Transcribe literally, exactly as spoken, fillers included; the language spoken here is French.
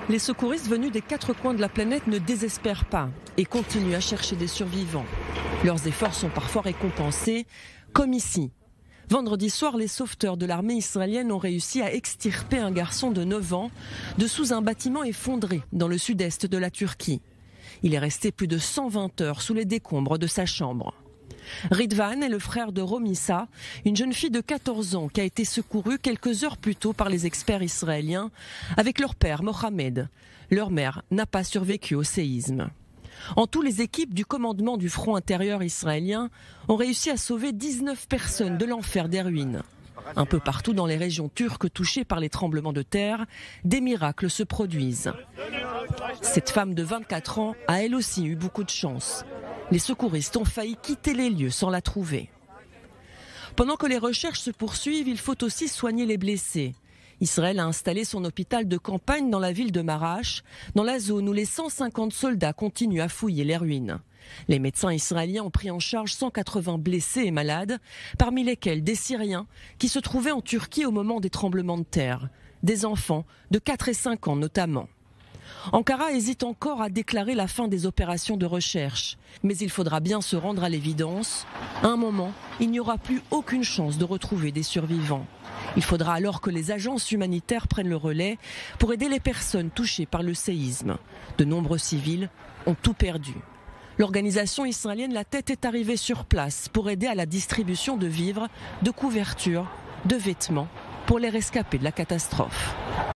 Les secouristes venus des quatre coins de la planète ne désespèrent pas et continuent à chercher des survivants. Leurs efforts sont parfois récompensés, comme ici. Vendredi soir, les sauveteurs de l'armée israélienne ont réussi à extirper un garçon de neuf ans de sous un bâtiment effondré dans le sud-est de la Turquie. Il est resté plus de cent vingt heures sous les décombres de sa chambre. Ridvan est le frère de Romissa, une jeune fille de quatorze ans qui a été secourue quelques heures plus tôt par les experts israéliens avec leur père Mohamed. Leur mère n'a pas survécu au séisme. En tout, les équipes du commandement du front intérieur israélien ont réussi à sauver dix-neuf personnes de l'enfer des ruines. Un peu partout dans les régions turques touchées par les tremblements de terre, des miracles se produisent. Cette femme de vingt-quatre ans a elle aussi eu beaucoup de chance. Les secouristes ont failli quitter les lieux sans la trouver. Pendant que les recherches se poursuivent, il faut aussi soigner les blessés. Israël a installé son hôpital de campagne dans la ville de Marash, dans la zone où les cent cinquante soldats continuent à fouiller les ruines. Les médecins israéliens ont pris en charge cent quatre-vingts blessés et malades, parmi lesquels des Syriens qui se trouvaient en Turquie au moment des tremblements de terre, des enfants de quatre et cinq ans notamment. Ankara hésite encore à déclarer la fin des opérations de recherche, mais il faudra bien se rendre à l'évidence. À un moment, il n'y aura plus aucune chance de retrouver des survivants. Il faudra alors que les agences humanitaires prennent le relais pour aider les personnes touchées par le séisme. De nombreux civils ont tout perdu. L'organisation israélienne La Tête est arrivée sur place pour aider à la distribution de vivres, de couvertures, de vêtements pour les rescapés de la catastrophe.